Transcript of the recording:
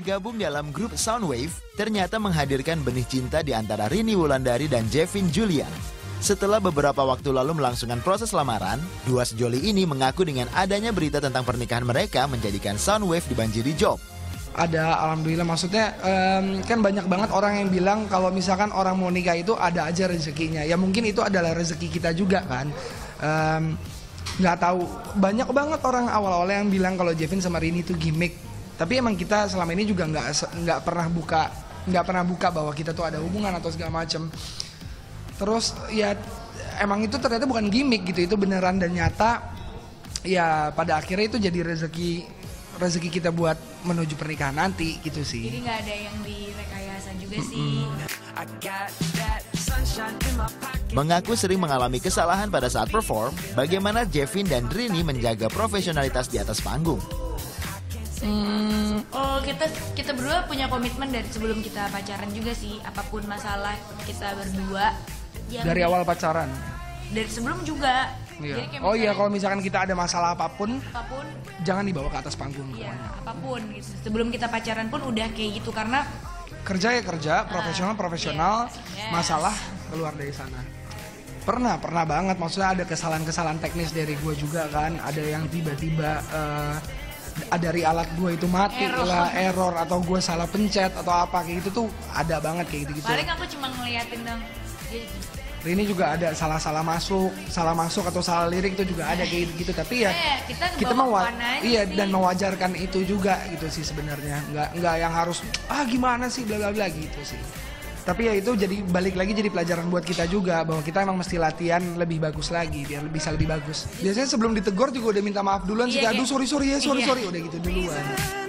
Gabung dalam grup Soundwave ternyata menghadirkan benih cinta di antara Rini Wulandari dan Jevin Julian. Setelah beberapa waktu lalu melangsungkan proses lamaran, dua sejoli ini mengaku dengan adanya berita tentang pernikahan mereka menjadikan Soundwave dibanjiri job. Ada, alhamdulillah, maksudnya kan banyak banget orang yang bilang kalau misalkan orang mau nikah itu ada aja rezekinya. Ya mungkin itu adalah rezeki kita juga kan. Nggak tahu, banyak banget orang awal-awal yang bilang kalau Jevin sama Rini itu gimmick. Tapi emang kita selama ini juga nggak pernah buka bahwa kita tuh ada hubungan atau segala macem. Terus ya emang itu ternyata bukan gimmick gitu, itu beneran dan nyata. Ya pada akhirnya itu jadi rezeki kita buat menuju pernikahan nanti gitu sih. Jadi nggak ada yang direkayasa juga sih. Mengaku sering mengalami kesalahan pada saat perform, bagaimana Jevin dan Rini menjaga profesionalitas di atas panggung? Oh, kita berdua punya komitmen dari sebelum kita pacaran juga sih. Apapun masalah kita berdua. Dari awal pacaran? Dari sebelum juga. Iya. Oh iya, kalau misalkan kita ada masalah apapun, jangan dibawa ke atas panggung. Iya, apapun gitu. Sebelum kita pacaran pun udah kayak gitu, karena kerja ya kerja, profesional, yes. Masalah keluar dari sana. Pernah banget, maksudnya ada kesalahan-kesalahan teknis dari gue juga kan. Ada yang tiba-tiba dari alat gue itu mati error atau gue salah pencet atau apa kayak gitu tuh ada banget kayak gitu-gitu. Paling aku cuma ngeliatin dong. Ini juga ada salah masuk atau salah lirik itu juga ada kayak gitu. Tapi ya kita dan mewajarkan itu juga gitu sih sebenarnya. Nggak yang harus gimana sih bla bla bla gitu sih. Tapi ya itu jadi balik lagi jadi pelajaran buat kita juga bahwa kita emang mesti latihan lebih bagus lagi biar bisa lebih bagus. Biasanya sebelum ditegur juga udah minta maaf duluan sih. Aduh sorry ya udah gitu duluan.